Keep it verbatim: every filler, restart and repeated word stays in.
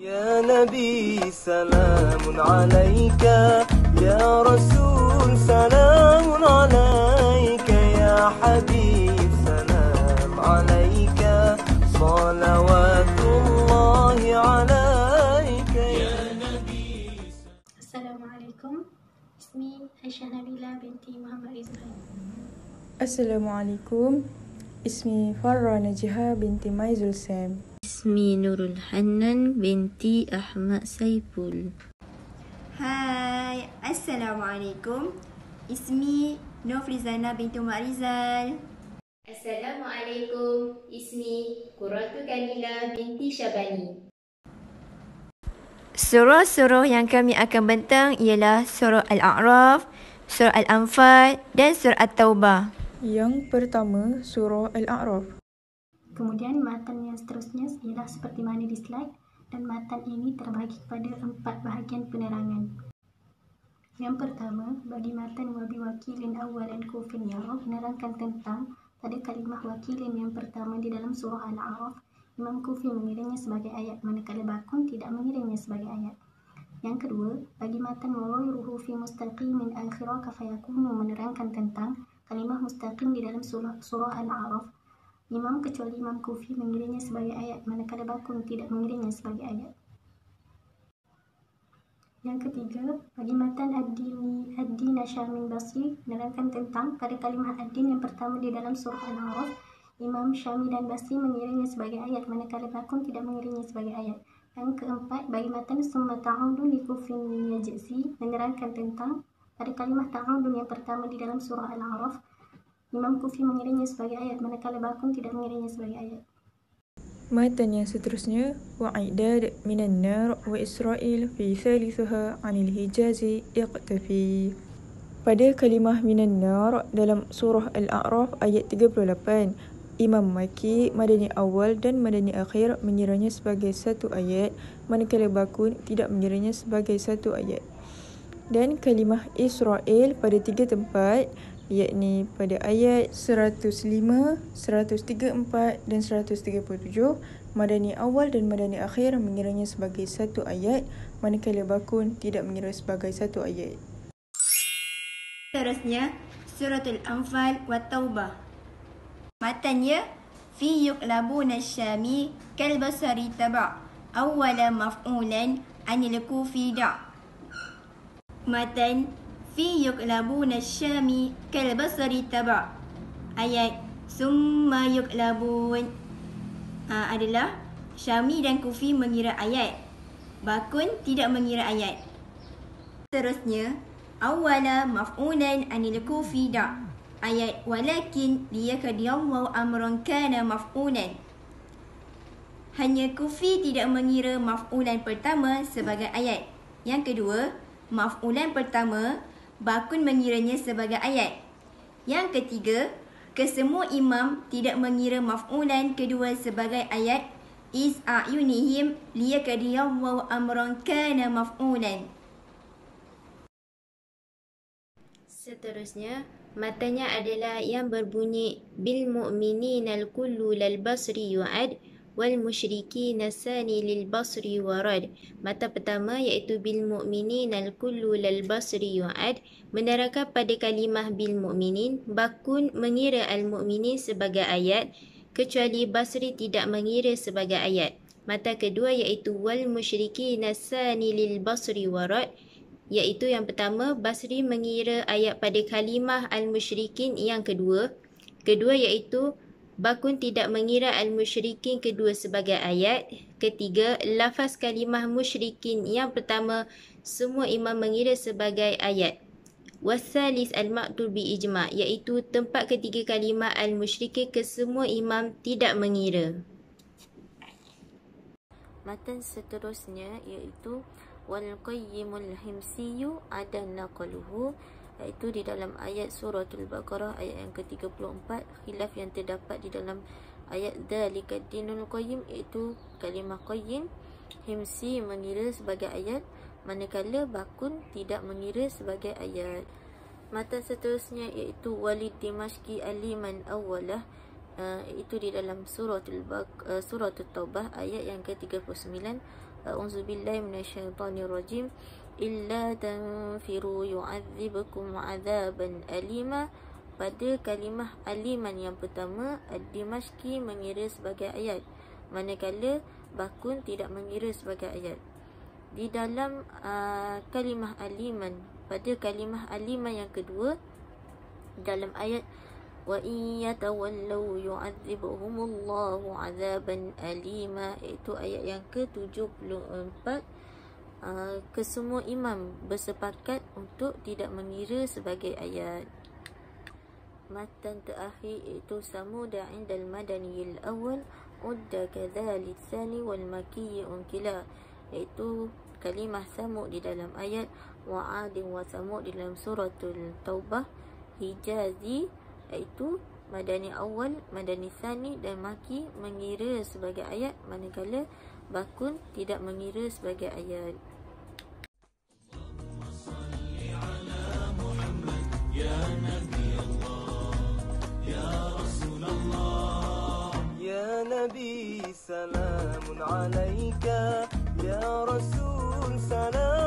Ya Nabi salamun alaika, ya Rasul salamun alaika, ya Habib salam alaika, salawatullahi alaika ya Nabi. Assalamualaikum. Ismi Aisyah Nabila binti Muhammad Rizwan. Assalamualaikum. Ismi Farra Najiha binti Maizul Sam. Ismi Nurul Hannan binti Ahmad Saiful. Hai, Assalamualaikum. Ismi Nofrizana binti Umar Rizal. Assalamualaikum. Ismi Qurratu Kamila binti Syabani. Surah-surah yang kami akan bentang ialah surah Al-A'raf, surah Al-Anfal dan surah At-Taubah. Yang pertama, surah Al-A'raf. Kemudian matan yang seterusnya ialah seperti mana di slide, dan matan ini terbahagi kepada empat bahagian penerangan. Yang pertama, bagi matan wabi wakilin awalan kufin ya'raf menerangkan tentang pada kalimah wakilin yang pertama di dalam surah Al-A'raf, Imam Kufi mengiranya sebagai ayat, manakala Bakun tidak mengiranya sebagai ayat. Yang kedua, bagi matan wawairuhu fi mustaqimin al-khiraka fayakunu menerangkan tentang kalimah mustaqim di dalam surah, surah Al-A'raf, Imam kecuali Imam Kufi mengiranya sebagai ayat, manakala Bakun tidak mengiranya sebagai ayat. Yang ketiga, bagi matan ad-dini ad-din Syamin Basri menerangkan tentang pada kalimah ad-din yang pertama di dalam surah Al-A'raf, Imam Syami dan Basri mengiranya sebagai ayat, manakala Bakun tidak mengiranya sebagai ayat. Yang keempat, bagi matan summa ta'udun li kufin yajzi menerangkan tentang pada kalimah ta'udun yang pertama di dalam surah Al-A'raf, Imam Kufi mengiranya sebagai ayat, manakala Bakun tidak mengiranya sebagai ayat. Matan yang seterusnya, wa'idad minan nar wa Israel fi thalithuha anil hijazi iqtafi. Pada kalimah minan nar dalam surah Al-A'raf ayat tiga puluh lapan, Imam Maki, Madani awal dan Madani akhir mengiranya sebagai satu ayat, manakala Bakun tidak mengiranya sebagai satu ayat. Dan kalimah Israel pada tiga tempat, yakni pada ayat seratus lima, seratus tiga puluh empat dan seratus tiga puluh tujuh, Madani awal dan Madani akhir mengiranya sebagai satu ayat, manakala Bakun tidak mengira sebagai satu ayat. Seterusnya, suratul Anfal wa Taubah. Matannya, fi yuqlabuna syami kalbasari taba' awwala maf'ulan anil kufi da'. Matan fi yuqlabuna syami kalbasari taba'. Ayat summa yuqlabun ha, adalah Syami dan Kufi mengira ayat, Bakun tidak mengira ayat. Seterusnya, awwala maf'ulan anil kufi da'. Ayat walakin liyakadiyallahu amran kana maf'ulan. Hanya Kufi tidak mengira maf'ulan pertama sebagai ayat. Yang kedua, maf'ulan pertama Bakun mengiranya sebagai ayat. Yang ketiga, kesemua imam tidak mengira maf'ulan kedua sebagai ayat, is a'yunihim liyakadiyallahu amran kana maf'ulan. Seterusnya, matanya adalah yang berbunyi bil mu'minina al-kullu lal basri yu'ad wal musyrikina sani lil basri warad. Mata pertama iaitu bil mu'minin al kullu lal basri yu'ad menerangkan pada kalimah bil mu'minin, Bakun mengira al mu'minin sebagai ayat, kecuali Basri tidak mengira sebagai ayat. Mata kedua iaitu wal musyrikina sani lil basri warad, iaitu yang pertama Basri mengira ayat pada kalimah al musyrikin, yang kedua kedua iaitu Bakun tidak mengira al-musyrikin kedua sebagai ayat. Ketiga, lafaz kalimah musyrikin yang pertama semua imam mengira sebagai ayat. Wasalis al-maqtul bi ijma', iaitu tempat ketiga kalimah al-musyrikin kesemua imam tidak mengira. Matan seterusnya iaitu wal qayyimul himsiyu adan naqaluhu, iaitu di dalam ayat suratul Baqarah ayat yang ke tiga puluh empat. Khilaf yang terdapat di dalam ayat dzalikad dinul qayyim, iaitu kalimah qayyim Himsi mengira sebagai ayat, manakala Bakun tidak mengira sebagai ayat. Matan seterusnya iaitu Walid Dimashqi aliman awalah, uh, itu di dalam suratul uh, suratul Taubah ayat yang ke tiga puluh sembilan. A'udzubillahi minasyaitonirrajim. Illa tanfiru yu'adzibkum 'adzaban alima. Pada kalimah aliman yang pertama, Ad-Dimashqi mengira sebagai ayat, manakala Bakun tidak mengira sebagai ayat. Di dalam uh, kalimah aliman, pada kalimah aliman yang kedua, dalam ayat wa in yatawallaw yu'adzibhumullahu 'adzaban alima, itu ayat yang ke tujuh puluh empat, uh, kesemua imam bersepakat untuk tidak mengira sebagai ayat. Matan terakhir iaitu samuda indal madaniyil awal udda kadzalik tsani wal makiyyi unkila, iaitu kalimah samud di dalam ayat wa adin wa samud di dalam suratul taubah. Hijazi iaitu madani awal, madani tsani dan maki mengira sebagai ayat, manakala Bakun tidak mengira sebagai ayat. يا نبي سلام عليك، يا رسول سلام